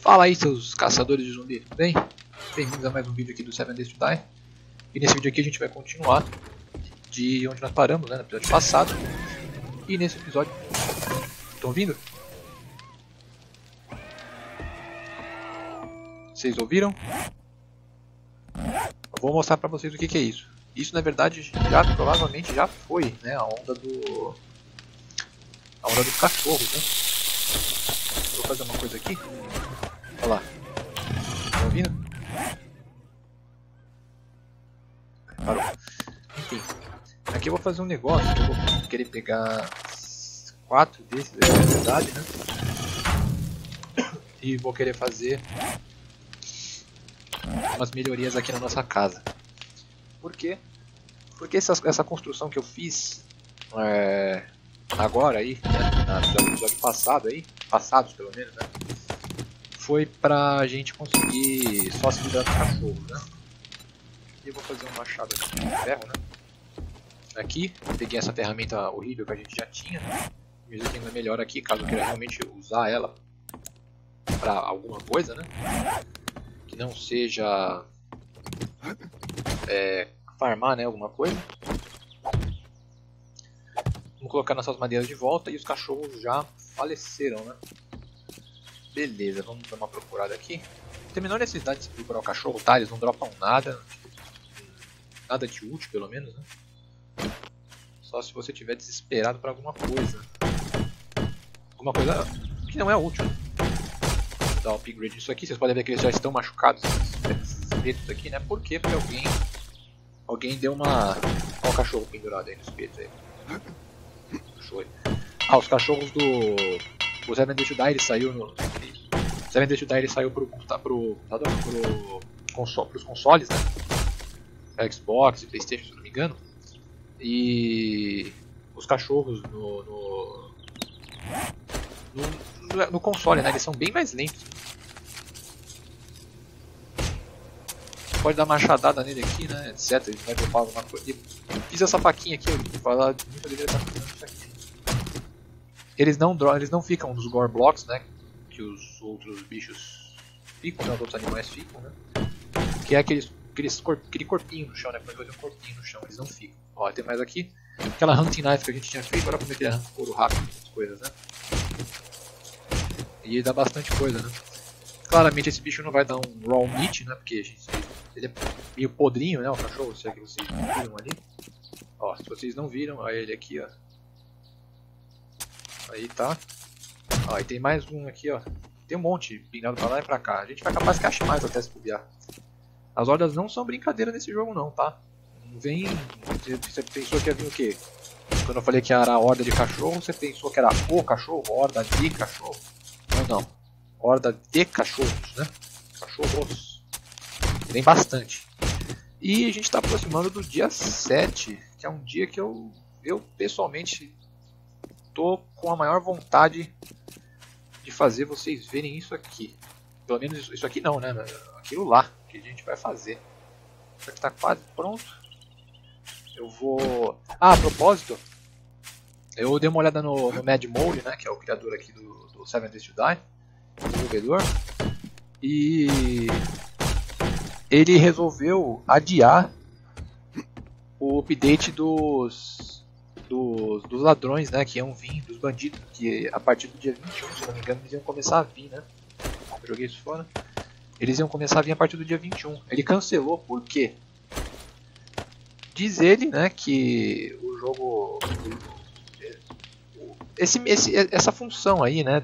Fala aí, seus caçadores de zumbi, tudo bem? Bem-vindos a mais um vídeo aqui do 7 Days to Die. E nesse vídeo aqui a gente vai continuar de onde nós paramos, né, no episódio passado. E nesse episódio... Estão ouvindo? Vocês ouviram? Eu vou mostrar pra vocês o que é isso. Isso na verdade provavelmente já foi, né, a onda dos cachorros, né? Vou fazer uma coisa aqui. Olha lá. Estão ouvindo? Parou. Enfim. Aqui eu vou fazer um negócio que eu vou querer pegar 4 desses aqui, na verdade, né? E vou querer fazer umas melhorias aqui na nossa casa. Por quê? Porque essa construção que eu fiz agora aí, né, no episódio passado aí, passados pelo menos, né, foi pra gente conseguir só se livrar dos cachorros, né? E eu vou fazer um machado aqui de ferro, né? Aqui, peguei essa ferramenta horrível que a gente já tinha, né? Mesmo que ainda melhor aqui, caso eu queira realmente usar ela pra alguma coisa, né? Que não seja farmar, né, alguma coisa. Vamos colocar nossas madeiras de volta e os cachorros já faleceram, né? Beleza, vamos dar uma procurada aqui. Terminou a necessidade de procurar o cachorro, tá? Eles não dropam nada. Nada de útil, pelo menos, né? Só se você estiver desesperado por alguma coisa. Alguma coisa que não é útil. Vou dar um upgrade nisso aqui. Vocês podem ver que eles já estão machucados. Esses espetos aqui, né? Por quê? Porque alguém deu uma... Olha o cachorro pendurado aí no espeto aí. Ah, os cachorros do... O 7 Days to Die, ele saiu no... O 7 Days to Die, ele saiu pros consoles, né? Xbox e Playstation, se não me engano. E... Os cachorros no console, né? Eles são bem mais lentos. Pode dar uma machadada nele aqui, né? Etc. Ele vai dropar alguma coisa. E fiz essa faquinha aqui, eu falar de muita deveria estar fazendo isso aqui. Eles não ficam nos gore blocks, né? Que os outros bichos ficam, né? Os outros animais ficam, né? Que é aquele corpinho no chão, né? Como é que um corpinho no chão, eles não ficam. Ó, tem mais aqui. Aquela hunting knife que a gente tinha feito, olha como é que ele arranca couro rápido, essas coisas, né? E dá bastante coisa, né? Claramente esse bicho não vai dar um raw meat, né? Porque ele é meio podrinho, né? O cachorro, se é que vocês viram ali. Ó, se vocês não viram, olha ele aqui, ó. Aí tá. Ó, e tem mais um aqui, ó. Tem um monte pingado pra lá e pra cá. A gente vai capaz que ache mais até se bobear. As hordas não são brincadeira nesse jogo não, tá? Não vem... Você pensou que ia vir o quê? Quando eu falei que era a horda de cachorro, você pensou que era o cachorro, horda de cachorro? Não. Horda de cachorros, né? Cachorros. Tem bastante. E a gente tá aproximando do dia 7, que é um dia que eu pessoalmente tô com a maior vontade de fazer vocês verem isso aqui. Pelo menos isso aqui não, né? Aquilo lá que a gente vai fazer. Isso aqui tá quase pronto. Eu vou... Ah, a propósito, eu dei uma olhada no Mad Mole, né? Que é o criador aqui do 7 Days to Die, desenvolvedor. E ele resolveu adiar o update dos ladrões, né, que iam vir, dos bandidos, que a partir do dia 21, se não me engano, eles iam começar a vir, né? Eu joguei isso fora. Eles iam começar a vir a partir do dia 21. Ele cancelou porque diz ele, né, que o jogo essa função aí, né,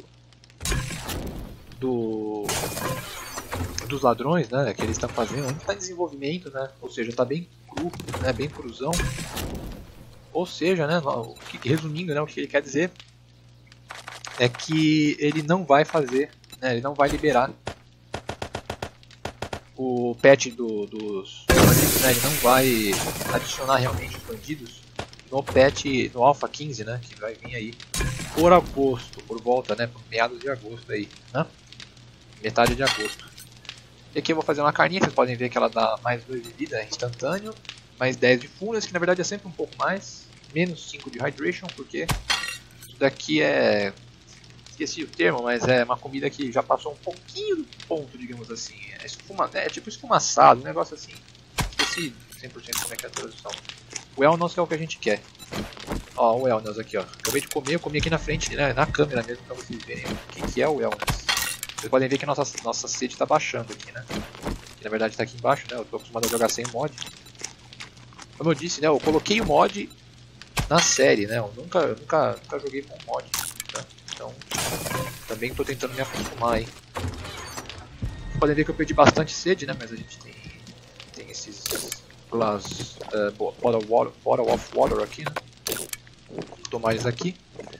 dos ladrões, né, que eles estão fazendo, ainda está em desenvolvimento, né? Ou seja, está bem cru, né, bem cruzão. Ou seja, né, resumindo, né, o que ele quer dizer é que ele não vai fazer, né, ele não vai liberar o patch dos bandidos, né, ele não vai adicionar realmente os bandidos no patch, no Alpha 15, né, que vai vir aí por agosto, por volta, né, por meados de agosto aí, né, metade de agosto. E aqui eu vou fazer uma carninha, vocês podem ver que ela dá mais 2 de vida, instantâneo, mais 10 de fullness, que na verdade é sempre um pouco mais, menos 5 de hydration, porque isso daqui é esqueci o termo, mas é uma comida que já passou um pouquinho do ponto, digamos assim. É tipo esfumaçado, um negócio assim. Esqueci 100% como é que é a tradução. Wellness é o que a gente quer. Ó, o wellness aqui, ó. Acabei de comer, eu comi aqui na frente, né, na câmera mesmo, pra vocês verem o que é o wellness. Vocês podem ver que nossa sede tá baixando aqui, né. Que na verdade tá aqui embaixo, né, eu tô acostumado a jogar sem mod. Como eu disse, né, eu coloquei o mod na série, né, eu nunca joguei com mod, tá? Então, também estou tentando me acostumar aí. Podem ver que eu perdi bastante sede, né, mas a gente tem esses glass, bottle of water aqui, né. Vou tomar eles aqui.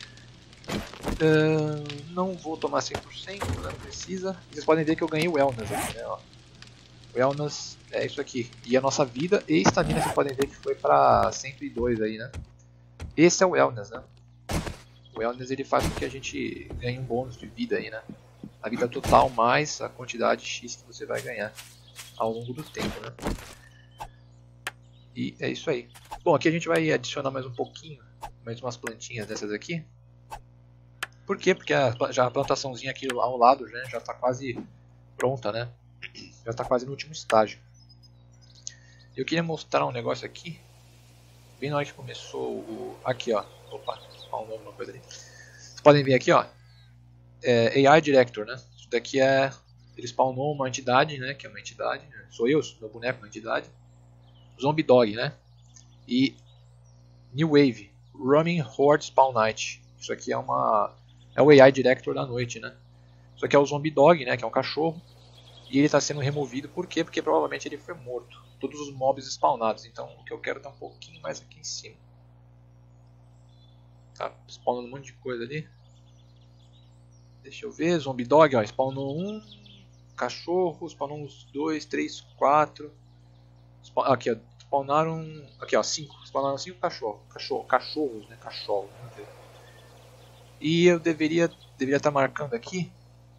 Não vou tomar 100%, né, não precisa. Vocês podem ver que eu ganhei wellness aqui, né, ó. Wellness é isso aqui. E a nossa vida e estamina, vocês podem ver que foi para 102 aí, né. Esse é o wellness, né. O wellness ele faz com que a gente ganhe um bônus de vida aí, né. A vida total mais a quantidade X que você vai ganhar ao longo do tempo, né. E é isso aí. Bom, aqui a gente vai adicionar mais um pouquinho, mais umas plantinhas dessas aqui. Por quê? Porque já a plantaçãozinha aqui ao lado já está quase pronta, né. Já está quase no último estágio. Eu queria mostrar um negócio aqui. Bem na hora que começou o... Aqui, ó. Opa, spawnou alguma coisa ali. Vocês podem ver aqui, ó. AI Director, né. Isso daqui é... Ele spawnou uma entidade, né. Que é uma entidade. Né? Sou eu, meu boneco, uma entidade. Zombie Dog, né. E... New Wave. Roaming Horde Spawn Night. Isso aqui é uma... É o AI Director da noite, né. Isso aqui é o Zombie Dog, né. Que é um cachorro. E ele está sendo removido, por quê? Porque provavelmente ele foi morto. Todos os mobs spawnados, então o que eu quero tá um pouquinho mais aqui em cima. Tá spawnando um monte de coisa ali. Deixa eu ver, Zombie Dog, ó, spawnou um cachorro, spawnou uns 2, 3, 4. Aqui, ó, spawnaram, aqui, ó, 5. Spawnaram 5 cachorros, né, cachorros. E eu deveria estar marcando aqui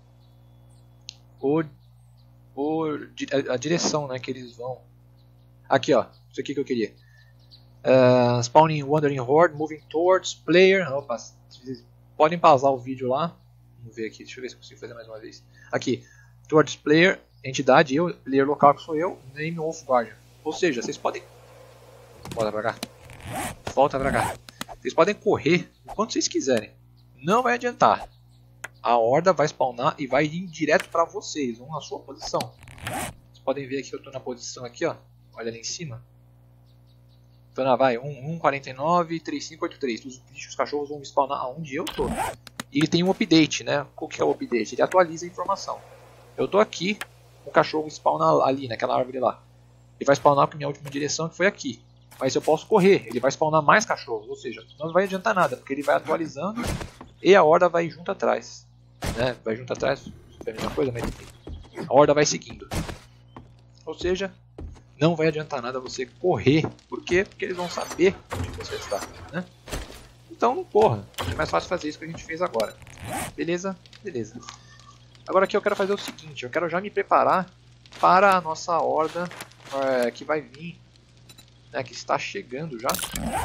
a direção, né, que eles vão. Aqui, ó, isso aqui que eu queria. Spawning Wandering Horde, Moving Towards Player. Opa, vocês podem pausar o vídeo lá. Vamos ver aqui, deixa eu ver se eu consigo fazer mais uma vez. Aqui, Towards Player, entidade, player local que sou eu, Name of Guardian. Ou seja, vocês podem... Volta pra cá. Volta pra cá. Vocês podem correr o quanto vocês quiserem. Não vai adiantar. A horda vai spawnar e vai ir direto para vocês, vão na sua posição. Vocês podem ver aqui que eu estou na posição aqui, ó. Olha ali em cima. Então vai, 149, 3583. Os bichos, os cachorros vão spawnar aonde eu tô. E ele tem um update, né? O que é o update? Ele atualiza a informação. Eu tô aqui, o cachorro spawna ali, naquela árvore lá. Ele vai spawnar para minha última direção, que foi aqui. Mas eu posso correr, ele vai spawnar mais cachorros. Ou seja, não vai adiantar nada, porque ele vai atualizando e a horda vai junto atrás. Né? Vai junto atrás, é a mesma coisa, mas enfim. A horda vai seguindo. Ou seja, não vai adiantar nada você correr. Por quê? Porque eles vão saber onde você está. Né? Então não corra. É mais fácil fazer isso que a gente fez agora. Beleza? Beleza. Agora aqui eu quero fazer o seguinte. Eu quero já me preparar para a nossa horda que vai vir. Né, que está chegando já.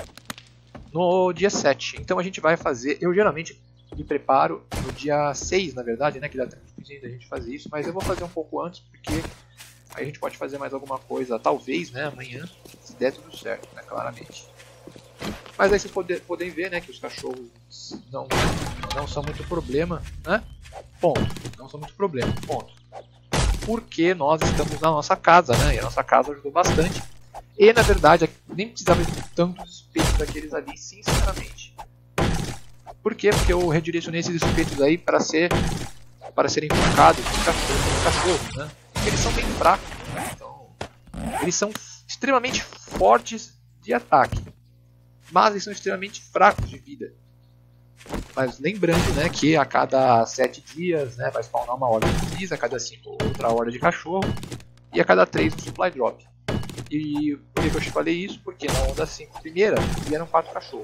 No dia 7. Então a gente vai fazer... Eu geralmente me preparo no dia 6, na verdade, né, que dá tempo suficiente da gente fazer isso, mas eu vou fazer um pouco antes, porque aí a gente pode fazer mais alguma coisa, talvez, né, amanhã, se der tudo certo, né, claramente. Mas aí vocês podem ver, né, que os cachorros não são muito problema, né, ponto, não são muito problema, ponto. Porque nós estamos na nossa casa, né, e a nossa casa ajudou bastante, e na verdade nem precisava de tantos espetos daqueles ali, sinceramente. Por quê? Porque eu redirecionei esses espetos aí para serem focados nos cachorros, né? Porque eles são bem fracos, né? Então, eles são extremamente fortes de ataque, mas eles são extremamente fracos de vida. Mas lembrando, né, que a cada 7 dias, né, vai spawnar uma horda de zumbis, a cada 5 outra horda de cachorro, e a cada 3 um supply drop. E por que eu te falei isso? Porque na onda 5 primeira vieram 4 cachorros.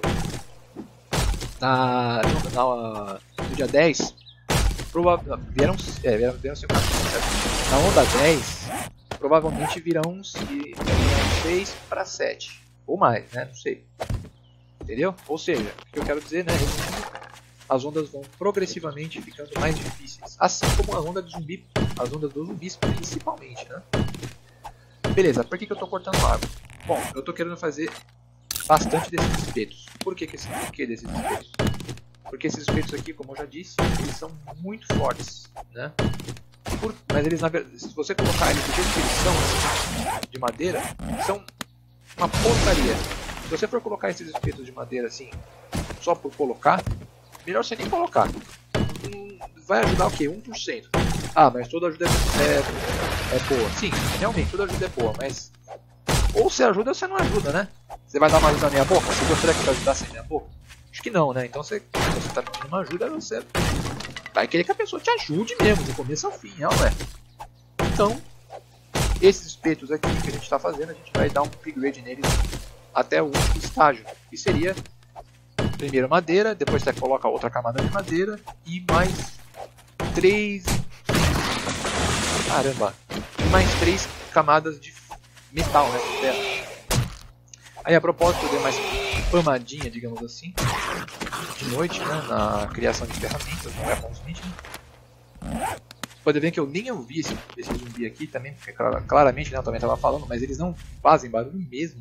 No dia 10 vieram 5 cachorros. Na onda 10 provavelmente virão 6 para 7 ou mais, né? Não sei. Entendeu? Ou seja, o que eu quero dizer, né? as ondas vão progressivamente ficando mais difíceis. Assim como as ondas dos zumbis principalmente, né? Beleza, por que eu estou cortando árvore? Bom, eu estou querendo fazer bastante desses espetos. Por que desses espetos? Porque esses espetos aqui, como eu já disse, eles são muito fortes, né? Mas eles, se você colocar eles do jeito que eles são, assim, de madeira, são uma porcaria. Se você for colocar esses espetos de madeira assim, só por colocar, melhor você nem colocar. Vai ajudar o quê? 1%. Ah, mas toda ajuda é boa. Sim, realmente, toda ajuda é boa, mas ou você ajuda ou você não ajuda, né? Você vai dar uma ajuda meia boca? Você gostaria que te ajudasse meia boca? Acho que não, né? Então se você está pedindo uma ajuda, você vai querer que a pessoa te ajude mesmo, do começo ao fim, não é? Então, esses espetos aqui que a gente está fazendo, a gente vai dar um upgrade neles até o último estágio, que seria primeiro madeira, depois você coloca outra camada de madeira e mais 3... Caramba! E mais 3 camadas de metal, né? De ferro. Aí a propósito, eu dei mais pamadinha, digamos assim, de noite, né? Na criação de ferramentas, no Weaponsmith. Pode ver que eu nem ouvi esse zumbi aqui também, porque claramente, né, eu também estava falando, mas eles não fazem barulho mesmo.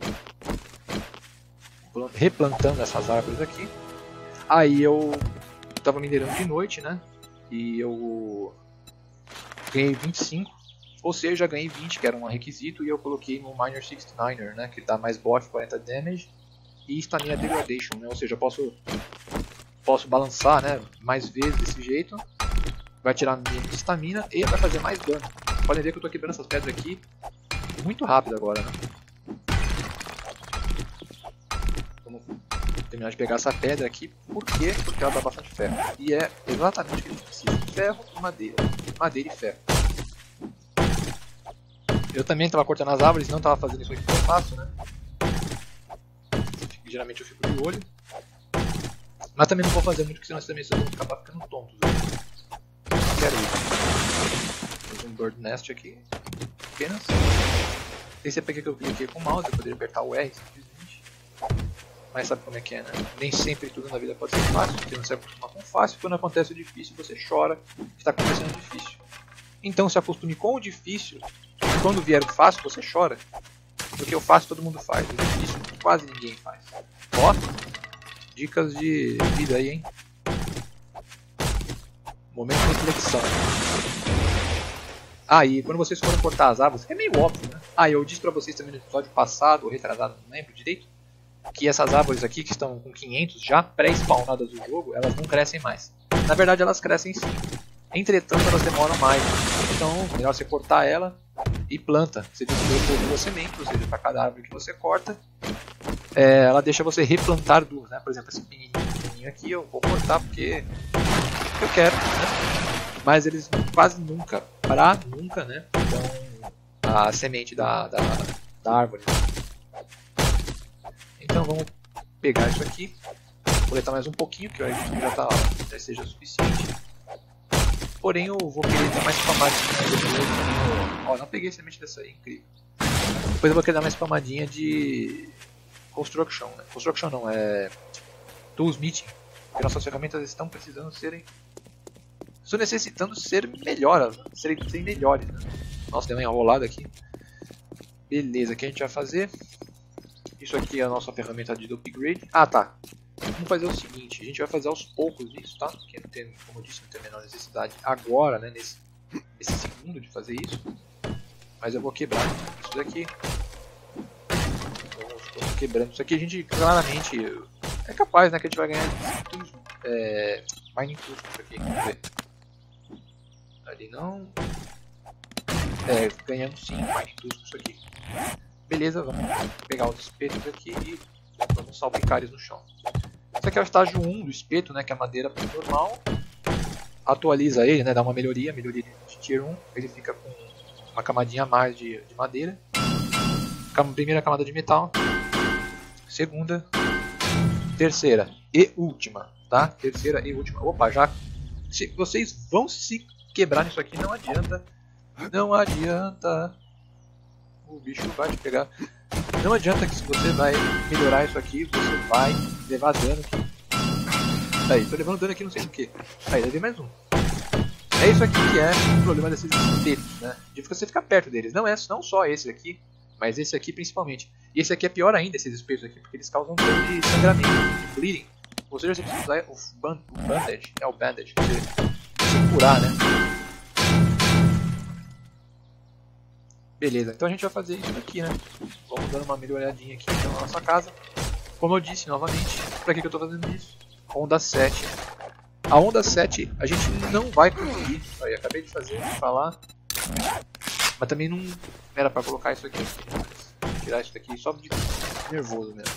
Replantando essas árvores aqui. Aí eu estava minerando de noite, né? E eu ganhei 25, ou seja, ganhei 20, que era um requisito, e eu coloquei no Miner 69er, né? Que dá mais buff, 40 damage, e Stamina Degradation, né? Ou seja, eu posso balançar, né, mais vezes desse jeito, vai tirar menos de stamina e vai fazer mais dano. Podem ver que eu estou quebrando essas pedras aqui muito rápido agora, né? Vamos terminar de pegar essa pedra aqui. Por quê? Porque ela dá bastante ferro. E é exatamente o que a gente precisa. Ferro e madeira. Madeira e ferro. Eu também estava cortando as árvores, não estava fazendo isso aqui tão fácil, né? Geralmente eu fico de olho. Mas também não vou fazer muito, porque senão também vocês vão acabar ficando tontos. Né? Não quero isso. Temos um Bird Nest aqui. Apenas. Esse é porque eu cliquei com o mouse, eu poderia apertar o R simplesmente. Mas sabe como é que é, né? Nem sempre tudo na vida pode ser fácil, você não se acostuma com fácil, quando acontece o difícil você chora que está acontecendo o difícil. Então se acostume com o difícil, e quando vier o fácil você chora. Porque o fácil todo mundo faz, o difícil quase ninguém faz. Ó, dicas de vida aí, hein? Momento de reflexão. E quando vocês forem cortar as árvores, é meio óbvio, né? Eu disse pra vocês também no episódio passado, ou retrasado, não lembro direito, que essas árvores aqui, que estão com 500 já pré-spawnadas do jogo, elas não crescem mais. Na verdade elas crescem sim. Entretanto elas demoram mais. Então melhor você cortar ela e planta. Você distribui duas sementes, ou seja, para cada árvore que você corta, ela deixa você replantar duas, né? Por exemplo, esse pequenininho aqui eu vou cortar porque eu quero, né? Mas eles quase nunca, né, dão a semente da árvore. Então vamos pegar isso aqui, coletar mais um pouquinho, que eu acredito que já seja suficiente. Porém eu vou querer dar mais spamadinha. Ó, não peguei semente dessa aí, incrível. Depois eu vou querer dar mais spamadinha de Construction, né? Construction não, é Toolsmithing, porque nossas ferramentas estão precisando estão necessitando ser melhoras, né? serem melhores, né? Nossa, deu uma enrolada aqui. Beleza, o que a gente vai fazer? Isso aqui é a nossa ferramenta de upgrade. Tá. Vamos fazer o seguinte, a gente vai fazer aos poucos isso, tá? Porque não tem, como eu disse, não tem a menor necessidade agora, né? Nesse segundo de fazer isso. Mas eu vou quebrar isso daqui. Vamos quebrando isso aqui, a gente claramente é capaz, né? Que a gente vai ganhar mining tools isso aqui. Vamos ver. Ali não. Ganhando sim mining tools isso aqui. Beleza, vamos pegar os espetos aqui e vamos salpicar eles no chão. Esse aqui é o estágio 1 do espeto, né, que é a madeira normal. Atualiza ele, né, dá uma melhoria de tier 1. Ele fica com uma camadinha a mais de madeira. Primeira camada de metal. Segunda. Terceira e última, tá? Terceira e última. Opa, já. Vocês vão se quebrar nisso aqui, não adianta. Não adianta. O bicho vai te pegar. Não adianta que se você vai melhorar isso aqui, você vai levar dano aqui. Aí, tô levando dano aqui não sei do que. Aí, levei mais um. É isso aqui que é o problema desses espetos, né? De você ficar perto deles. Não só esse aqui, mas esse aqui principalmente. E esse aqui é pior ainda, esses espetos aqui, porque eles causam dano de sangramento, de bleeding. Ou seja, você precisa usar o bandage, pra você curar, né? Beleza, então a gente vai fazer isso aqui, né? Vamos dando uma melhoradinha aqui na nossa casa. Como eu disse novamente, pra que eu tô fazendo isso? Onda 7. A onda 7 a gente não vai conseguir. Aí, acabei de falar. Mas também não era pra colocar isso aqui. Tirar isso daqui só de nervoso mesmo.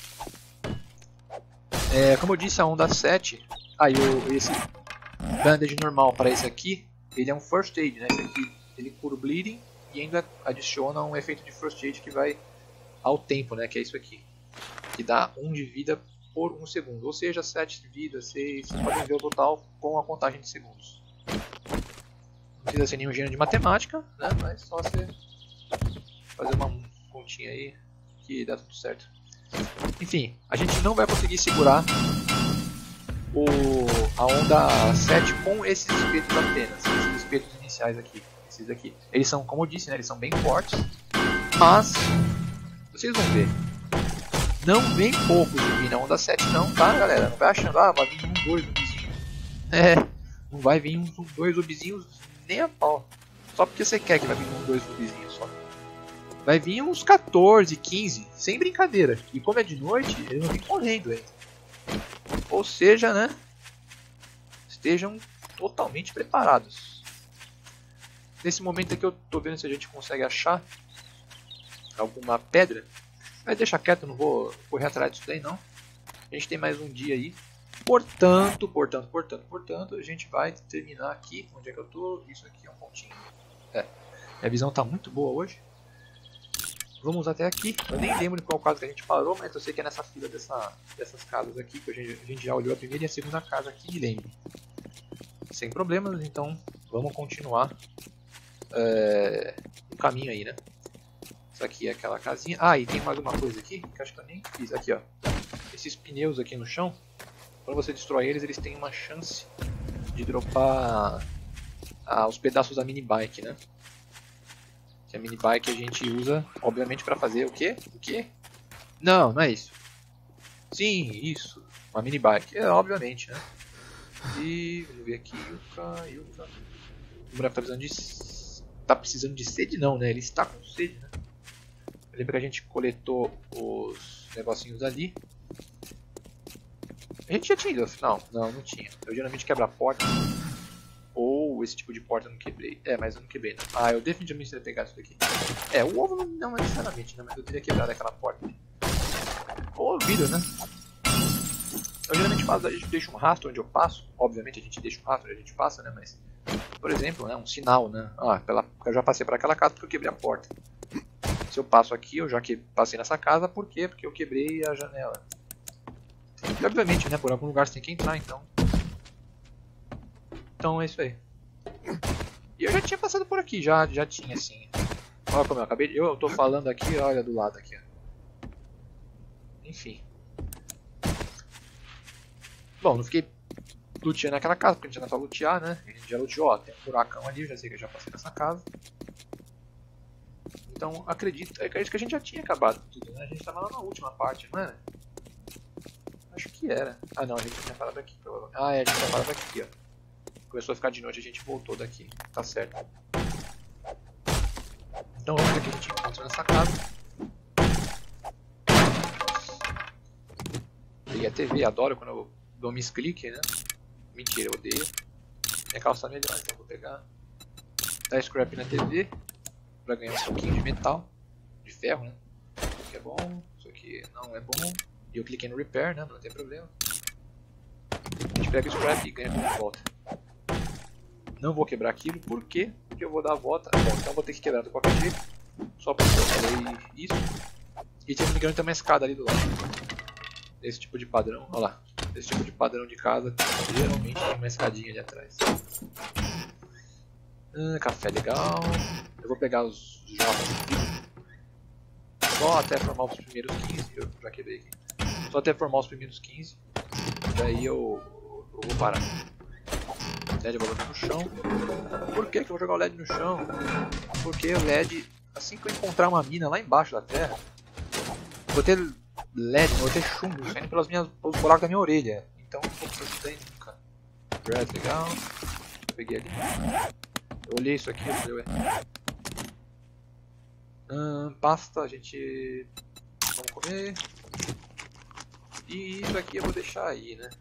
Como eu disse, a onda 7. Aí esse bandage normal para esse aqui, ele é um first aid, né? Esse aqui ele cura o bleeding e ainda adiciona um efeito de first aid que vai ao tempo, né? Que é isso aqui. Que dá 1 de vida por 1 segundo. Ou seja, 7 vidas, 6. Vocês podem ver o total com a contagem de segundos. Não precisa ser nenhum gênio de matemática, né? Mas só você fazer uma continha aí que dá tudo certo. Enfim, a gente não vai conseguir segurar a onda 7 com esses espetos apenas. Esses espetos iniciais aqui. Esses aqui. Eles são, como eu disse, né? Eles são bem fortes. Mas, vocês vão ver. Não vem poucos zumbi na onda 7 não, tá galera? Não vai achando, vai vir 1, 2 zumbizinhos. Não vai vir 1, 2 zumbizinhos nem a pau. Só porque você quer que vai vir 1, 2 zumbizinhos só. Vai vir uns 14, 15, sem brincadeira. E como é de noite, eles vão vir correndo aí. Ou seja, né? Estejam totalmente preparados. Nesse momento aqui eu tô vendo se a gente consegue achar alguma pedra. Mas deixa quieto, não vou correr atrás disso daí não. A gente tem mais um dia aí. Portanto, a gente vai terminar aqui. Onde é que eu tô? Isso aqui é um pontinho. Minha visão tá muito boa hoje. Vamos até aqui. Eu nem lembro de qual casa que a gente parou, mas eu sei que é nessa fila dessas casas aqui. Que a gente já olhou a primeira e a segunda casa aqui, me lembro. Sem problemas, então vamos continuar o caminho aí, né? Isso aqui é aquela casinha. E tem mais uma coisa aqui que acho que eu nem fiz. Aqui, ó. Esses pneus aqui no chão, quando você destrói eles têm uma chance de dropar os pedaços da mini bike, né? Que a mini bike a gente usa, obviamente, para fazer o quê? O quê? Não é isso. Sim, isso. Uma mini bike. Obviamente, né? E vamos ver aqui. Yuka. O boneco tá precisando de sede, não, né? Ele está com sede, né? Lembra que a gente coletou os negocinhos ali. A gente já tinha ido, afinal. Não tinha. Eu geralmente quebro a porta. Ou esse tipo de porta eu não quebrei. Mas eu não quebrei, não. Eu definitivamente teria pegado isso daqui. O ovo não necessariamente, né? Mas eu teria quebrado aquela porta. Ou o vidro, né? Eu geralmente faço, a gente deixa um rastro onde eu passo. Obviamente a gente deixa um rastro onde a gente passa, né? Mas, por exemplo, né? Um sinal, né? Eu já passei por aquela casa porque eu quebrei a porta. Se eu passo aqui, eu já passei nessa casa, por quê? Porque eu quebrei a janela. E obviamente, né, por algum lugar você tem que entrar, então. Então é isso aí. E eu já tinha passado por aqui, já tinha assim. Olha como eu acabei eu tô falando aqui, olha do lado aqui. Enfim. Bom, não fiquei luteando naquela casa, porque a gente não é só lutear, né? A gente já luteou, tem um buracão ali, eu já sei que eu já passei nessa casa. Então acredito que a gente já tinha acabado tudo, né? A gente estava lá na última parte, não era? Acho que era. Não, a gente tinha parado aqui. A gente tinha parado aqui, ó. Começou a ficar de noite, a gente voltou daqui. Tá certo. Então vamos ver o que a gente encontra nessa casa. Peguei a TV, adoro quando eu dou um misclick, né? Mentira, eu odeio. Minha calça tá melhor, então vou pegar. Dá scrap na TV. Pra ganhar um pouquinho de metal, de ferro, né? Isso aqui é bom, isso aqui não é bom. E eu cliquei no repair, né? Não tem problema. A gente pega o scrap e ganha de volta. Não vou quebrar aquilo, por quê? Porque eu vou dar a volta. Bom, então vou ter que quebrar de qualquer jeito. Só porque eu falei isso. E se não me engano tem uma escada ali do lado. Desse tipo de padrão, olha lá. Desse tipo de padrão de casa, geralmente tem uma escadinha ali atrás. Café legal. Eu vou pegar os jogos aqui. Só até formar os primeiros 15. Eu já quebrei aqui. Só até formar os primeiros 15. Daí eu vou parar. LED eu vou jogar no chão. Por que eu vou jogar o LED no chão? Porque o LED, assim que eu encontrar uma mina lá embaixo da terra, vou ter LED, vou ter chumbo saindo pelos buracos da minha orelha. Então não vou precisar disso aí nunca. Bread, legal. Peguei ali. Eu olhei isso aqui, eu falei, ué. Pasta, a gente... Vamos comer. E isso aqui eu vou deixar aí, né?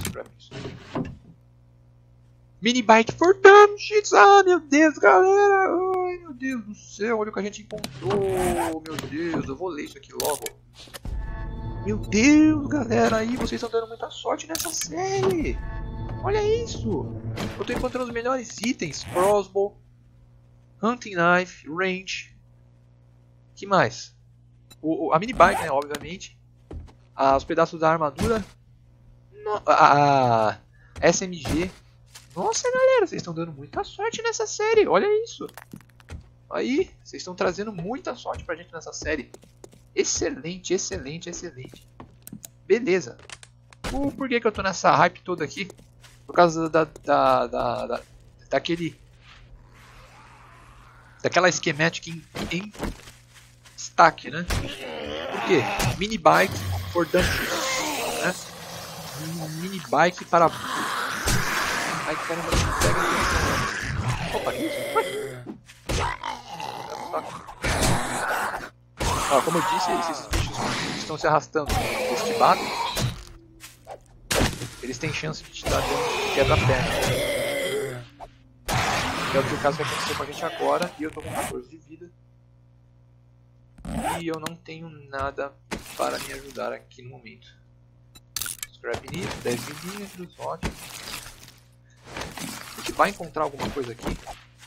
Mini bike for dummies! Ah, meu Deus, galera! Ai, meu Deus do céu, olha o que a gente encontrou! Meu Deus, eu vou ler isso aqui logo. Meu Deus, galera, aí vocês estão dando muita sorte nessa série! Olha isso! Eu estou encontrando os melhores itens: crossbow, hunting knife, range. Que mais? A mini bike, né? Obviamente. Os pedaços da armadura. A SMG. Nossa, galera, vocês estão dando muita sorte nessa série. Olha isso. Aí, vocês estão trazendo muita sorte pra gente nessa série. Excelente, excelente, excelente. Beleza. Por que eu tô nessa hype toda aqui? Por causa daquela schematic em destaque, né? Por quê? Mini bike for dungeons, né? Mini bike para... Ai, caramba, não pega aqui. Opa, que isso? Ó, como eu disse, esses bichos estão se arrastando. Eles te batem. Eles têm chance de te dar dano de quebra-perna. É o que o caso vai acontecer com a gente agora. E eu tô com 14 de vida. E eu não tenho nada para me ajudar aqui no momento. Scrap nisso, 10 milímetros, ótimo. A gente vai encontrar alguma coisa aqui.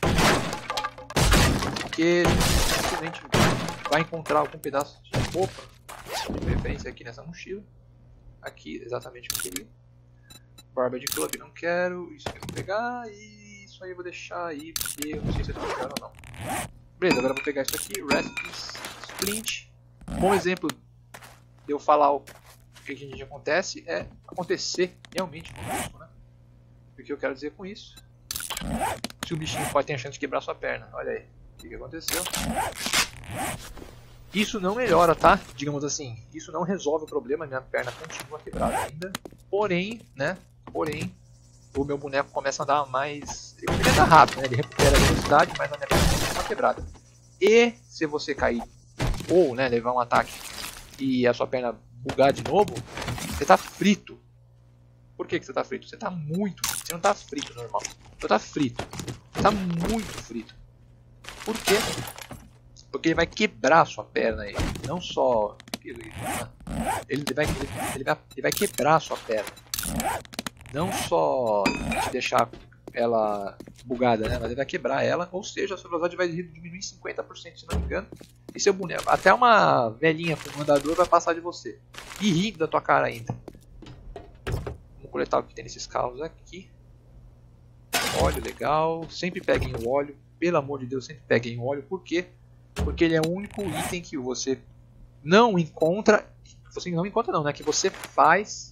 Porque simplesmente vai encontrar algum pedaço de roupa. De preferência aqui nessa mochila. Aqui, exatamente o que eu queria. Barba de club não quero. Isso aqui eu vou pegar. E isso aí eu vou deixar aí. Porque eu não sei se eu vou pegar ou não. Beleza, agora eu vou pegar isso aqui. Recipes. Splint. Bom exemplo de eu falar o que a gente acontece é acontecer realmente conosco, né? O que eu quero dizer com isso? Se o bichinho pode ter a chance de quebrar sua perna, olha aí, o que aconteceu? Isso não melhora, tá? Digamos assim, isso não resolve o problema, minha perna continua quebrada ainda. Porém, né? Porém, o meu boneco começa a andar mais... Ele anda rápido, né? Ele recupera a velocidade, mas a minha perna continua quebrada. E se você cair ou, né, levar um ataque e a sua perna bugar de novo, você tá frito. Por que você tá frito? Você tá muito frito. Você não tá frito normal. Você tá frito. Você tá muito frito. Por quê? Porque ele vai quebrar a sua perna aí. Não só... Ele vai quebrar a sua perna. Não só te deixar ela bugada, né? Mas ele vai quebrar ela. Ou seja, a sua velocidade vai diminuir 50%, se não me engano. E seu boneco, até uma velhinha com um andador vai passar de você. E rindo da tua cara ainda. Vamos coletar o que tem nesses carros aqui. Óleo, legal. Sempre peguem o óleo. Pelo amor de Deus, sempre peguem o óleo. Por quê? Porque ele é o único item que você não encontra. Você não encontra não, né? Que você faz...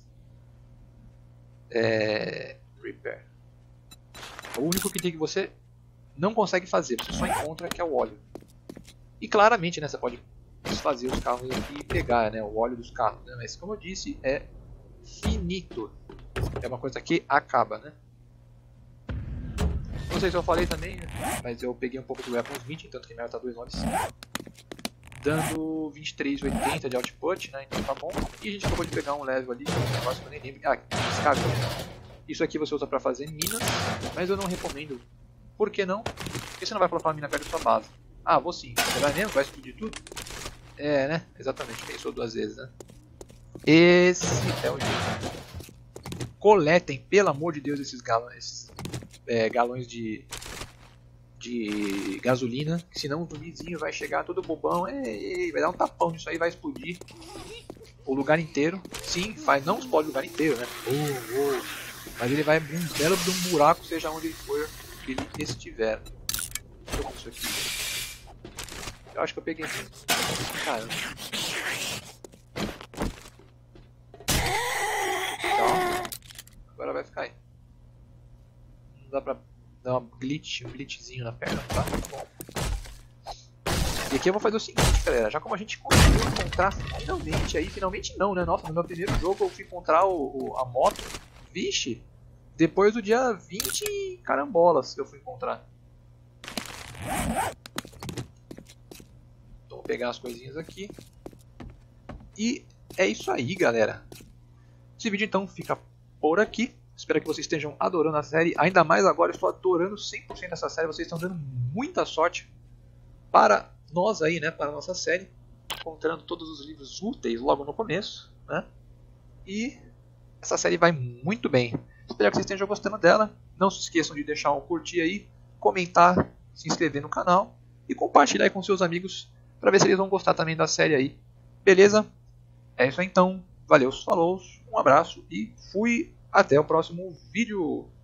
repair. É o único item que você não consegue fazer. Você só encontra que é o óleo. E claramente, né, você pode desfazer os carros aqui e pegar, né, o óleo dos carros, né, mas como eu disse, é finito. É uma coisa que acaba, né. Não sei se eu falei também, né, mas eu peguei um pouco do Weapons 20, tanto que minha tá 295, dando 23,80 de output, né, então tá bom. E a gente acabou de pegar um level ali, um negócio que eu nem lembro. Descarga. Isso aqui você usa pra fazer minas, mas eu não recomendo. Por que não? Porque você não vai colocar uma mina perto da sua base. Ah, vou sim. Você vai mesmo? Vai explodir tudo? É, né? Exatamente. Pensou duas vezes, né? Esse é o jeito. Coletem, pelo amor de Deus, esses galões de gasolina. Senão o zumbizinho vai chegar todo bobão. Vai dar um tapão nisso aí, vai explodir o lugar inteiro. Sim, não explode o lugar inteiro, né? Mas ele vai abrir um belo de um buraco, seja onde ele for que ele estiver. Deixa eu ver isso aqui. Eu acho que eu peguei aqui. Caramba. Então, agora vai ficar aí. dá pra dar um glitchzinho na perna, tá? Bom. E aqui eu vou fazer o seguinte, galera, já como a gente conseguiu encontrar finalmente não, né? Nossa, no meu primeiro jogo eu fui encontrar a moto, vixe, depois do dia 20 carambolas que eu fui encontrar. Então vou pegar as coisinhas aqui. E é isso aí, galera. Esse vídeo então fica por aqui. Espero que vocês estejam adorando a série. Ainda mais agora, eu estou adorando 100% essa série. Vocês estão dando muita sorte para nós aí, né? Para a nossa série. Encontrando todos os livros úteis logo no começo, né? E essa série vai muito bem. Espero que vocês estejam gostando dela. Não se esqueçam de deixar um curtir aí, comentar, se inscrever no canal e compartilhar aí com seus amigos para ver se eles vão gostar também da série aí. Beleza? É isso aí então. Valeu, falou, um abraço e fui. Até o próximo vídeo.